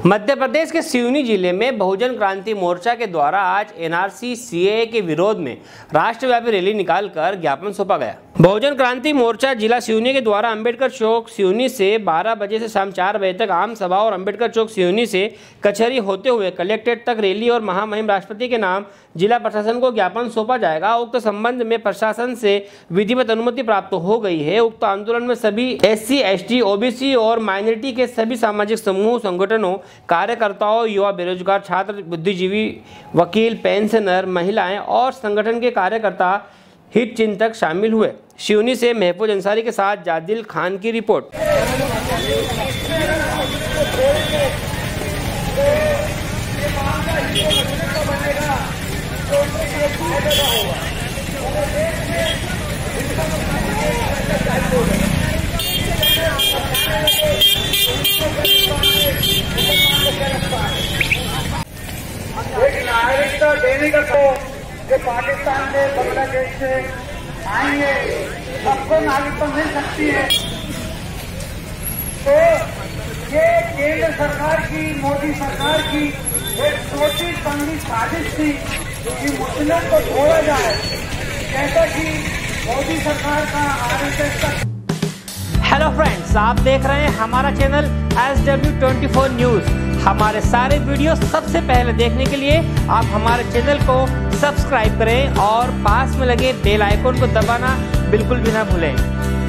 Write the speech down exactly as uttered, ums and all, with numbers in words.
मध्य प्रदेश के सिवनी जिले में बहुजन क्रांति मोर्चा के द्वारा आज एनआरसी सीएए के विरोध में राष्ट्रव्यापी रैली निकालकर ज्ञापन सौंपा गया। बहुजन क्रांति मोर्चा जिला सिवनी के द्वारा अंबेडकर चौक सिवनी से बारह बजे से शाम चार बजे तक आम सभा और अंबेडकर चौक सिवनी से कचहरी होते हुए कलेक्ट्रेट तक रैली और महामहिम राष्ट्रपति के नाम जिला प्रशासन को ज्ञापन सौंपा जाएगा। उक्त संबंध में प्रशासन से विधिवत अनुमति प्राप्त हो गई है। उक्त आंदोलन में सभी एससी, एसटी, ओबीसी और माइनॉरिटी के सभी सामाजिक समूह, संगठनों, कार्यकर्ताओं, युवा, बेरोजगार, छात्र, बुद्धिजीवी, वकील, पेंशनर, महिलाएं और संगठन के कार्यकर्ता, हित चिंतक शामिल हुए। सिवनी से महफूज अंसारी के साथ जादिल खान की रिपोर्ट। एक नागरिकता देने का तो जो पाकिस्तान से, बांग्लादेश से आएंगे सबको नागरिकता मिल सकती है। तो ये केंद्र सरकार की, मोदी सरकार की एक सोची समझी साजिश थी कि मुस्लिम को छोड़ा जाए, जैसा कि मोदी सरकार का आरएसएस का। हेलो फ्रेंड्स, आप देख रहे हैं हमारा channel S W twenty four news. हमारे सारे वीडियो सबसे पहले देखने के लिए आप हमारे चैनल को सब्सक्राइब करें और पास में लगे बेल आइकन को दबाना बिल्कुल भी ना भूलें।